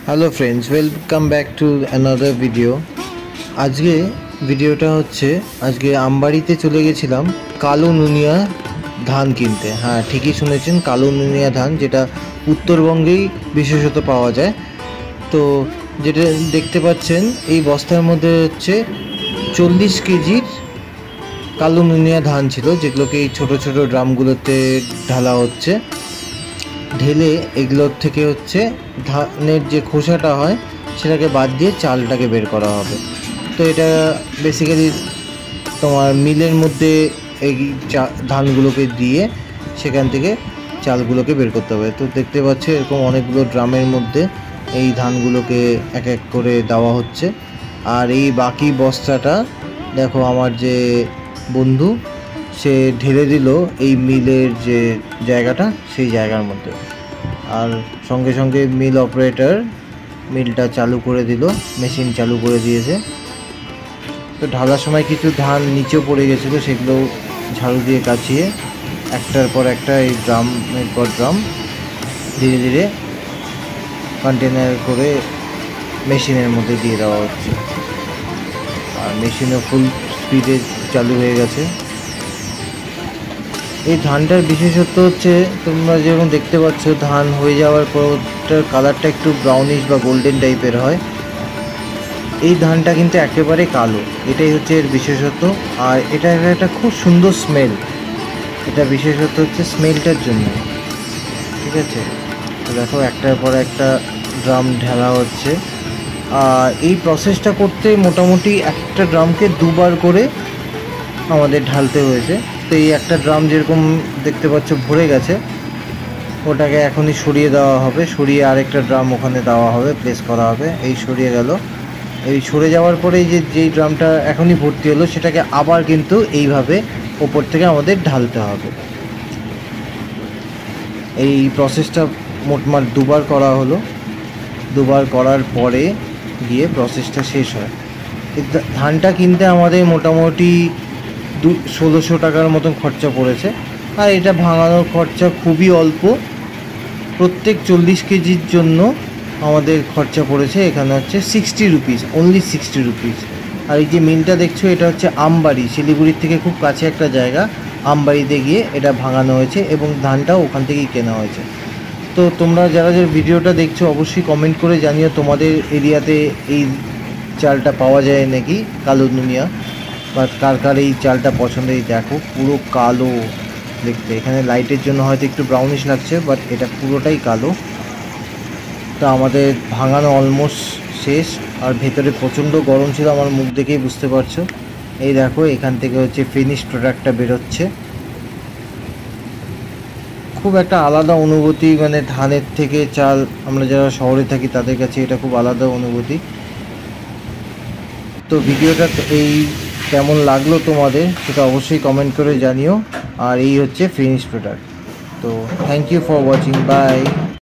Hello friends, welcome back to another video. আজকে ভিডিওটা হচ্ছে আজকে আমবাড়িতে চলে গেছিলাম কালো নুনিয়া ধান কিনতে। হ্যাঁ, ঠিকই শুনেছেন, কালো নুনিয়া ধান, যেটা উত্তরবঙ্গেই বিশেষত পাওয়া যায়। তো যেটা দেখতে পাচ্ছেন এই বস্তার মধ্যে হচ্ছে 40 কেজির কালো নুনিয়া ধান ছিল, যেগুলোকে এই ছোটো ছোটো ড্রামগুলোতে ঢালা হচ্ছে। ঢেলে এগুলোর থেকে হচ্ছে ধানের যে খোসাটা হয় সেটাকে বাদ দিয়ে চালটাকে বের করা হবে। তো এটা বেসিক্যালি তোমার মিলের মধ্যে এই ধানগুলোকে দিয়ে সেখান থেকে চালগুলোকে বের করতে হবে। তো দেখতে পাচ্ছ এরকম অনেকগুলো ড্রামের মধ্যে এই ধানগুলোকে এক এক করে দেওয়া হচ্ছে। আর এই বাকি বস্তাটা দেখো আমার যে বন্ধু সে ঢেলে দিল এই মিলের যে জায়গাটা সেই জায়গার মধ্যে। আর সঙ্গে সঙ্গে মিল অপারেটর মিলটা চালু করে দিল, মেশিন চালু করে দিয়েছে। তো ঢালার সময় কিছু ধান নিচেও পড়ে গেছিলো, সেগুলো ঝাড়ু দিয়ে কাচিয়ে একটার পর একটা এই ড্রামের পর ড্রাম ধীরে ধীরে কন্টেনার করে মেশিনের মধ্যে দিয়ে দেওয়া হচ্ছে। আর মেশিনও ফুল স্পিডে চালু হয়ে গেছে। এই ধানটার বিশেষত্ব হচ্ছে তোমরা যেরকম দেখতে পাচ্ছ, ধান হয়ে যাওয়ার পর ওটার কালারটা একটু ব্রাউনিশ বা গোল্ডেন টাইপের হয়। এই ধানটা কিন্তু একেবারে কালো, এটাই হচ্ছে এর বিশেষত্ব। আর এটা একটা খুব সুন্দর স্মেল, এটা বিশেষত্ব হচ্ছে স্মেলটার জন্য। ঠিক আছে, তো দেখো একটার পর একটা ড্রাম ঢালা হচ্ছে। আর এই প্রসেসটা করতে মোটামুটি একটা ড্রামকে দুবার করে আমাদের ঢালতে হয়েছে। তো এই একটা ড্রাম যেরকম দেখতে পাচ্ছ ভরে গেছে, ওটাকে এখনই সরিয়ে দেওয়া হবে, সরিয়ে আরেকটা ড্রাম ওখানে দেওয়া হবে, প্লেস করা হবে। এই সরিয়ে গেল, এই সরে যাওয়ার পরে যেই ড্রামটা এখনই ভর্তি হলো সেটাকে আবার কিন্তু এইভাবে ওপর থেকে আমাদের ঢালতে হবে। এই প্রসেসটা মোটমাট দুবার করা হলো, দুবার করার পরে গিয়ে প্রসেসটা শেষ হয়। এই ধানটা কিনতে আমাদের মোটামুটি 1600 টাকার মতন খরচা পড়েছে। আর এটা ভাঙানোর খরচা খুবই অল্প, প্রত্যেক 40 কেজির জন্য আমাদের খরচা পড়েছে এখানে হচ্ছে 60 রুপিস, অনলি 60 রুপিস। আর এই যে মিলটা দেখছো এটা হচ্ছে আমবাড়ি, শিলিগুড়ির থেকে খুব কাছে একটা জায়গা। আমবাড়িতে গিয়ে এটা ভাঙানো হয়েছে এবং ধানটাও ওখান থেকেই কেনা হয়েছে। তো তোমরা যারা যারা ভিডিওটা দেখছো অবশ্যই কমেন্ট করে জানিও তোমাদের এরিয়াতে এই চালটা পাওয়া যায় নাকি, কালো নুনিয়া, বা কার কার এই চালটা পছন্দের। দেখো পুরো কালো দেখতে, এখানে লাইটের জন্য হয়তো একটু ব্রাউনিশ লাগছে, বাট এটা পুরোটাই কালো। তো আমাদের ভাঙানো অলমোস্ট শেষ। আর ভেতরে প্রচণ্ড গরম ছিল, আমার মুখ দেখেই বুঝতে পারছো। এই দেখো এখান থেকে হচ্ছে ফিনিশ প্রোডাক্টটা বেরোচ্ছে। খুব একটা আলাদা অনুভূতি, মানে ধানের থেকে চাল, আমরা যারা শহরে থাকি তাদের কাছে এটা খুব আলাদা অনুভূতি। তো ভিডিওটা এই কেমন লাগলো তোমাদের সেটা অবশ্যই কমেন্ট করে জানিও। আর এই হচ্ছে ফিনিশ প্রোডাক্ট। তো thank you for watching, by.